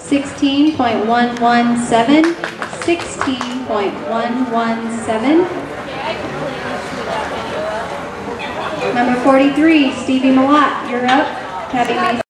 16.117, 16.117. Number 43, Stevie Malott, you're up. Tabby Mason.